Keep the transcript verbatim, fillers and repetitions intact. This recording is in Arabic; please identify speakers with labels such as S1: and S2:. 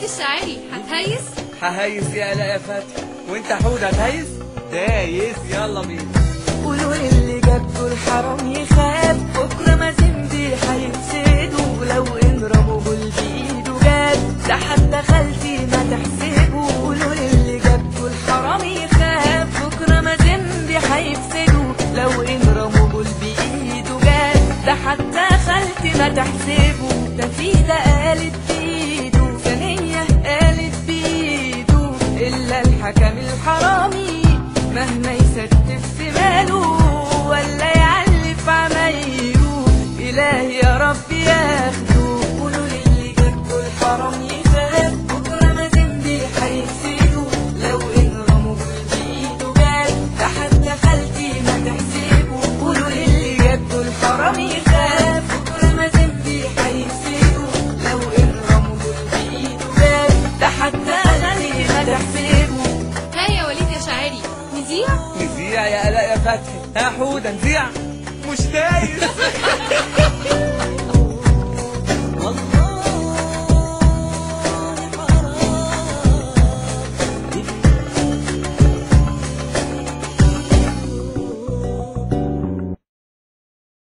S1: الشاعري هتهيس؟
S2: ههيس يا آلاء يا فتحي. وانت حود هتهيس؟ دايس يلا بينا.
S3: قولوا اللي جابكوا الحرام يخاف، بكره مازندي هيفسدوا لو ان رموا بايده جاب، ده حتى خالتي ما تحسبوا. قولوا اللي جابكوا الحرام يخاف، بكره مازندي هيفسدوا لو ان رموا بايده جاب، ده حتى خالتي ما تحسبوا. ده في ده قالت بايده، ثانية قالت بايده، الا الحكم الحرامي مهما يستف في ماله ولا يعلف عمايله، إلهي يا رب ياخده. قولوا للي جابكوا الحرام يخاف، بكره مازندي هيفسدوا لو ان رموا بايده جاب، ده حتى خالتي ما تحسبوا. قولوا للي جابكوا الحرام يخاف، بكره مازندي هيفسدوا لو ان رموا بايده جاب، ده حتى خالتي ما تحسبوا.
S1: ها يا وليد يا شاعري، نذيع؟
S2: نذيع يا آلاء يا فتحي. ها حودة نذيع؟ مش دايس.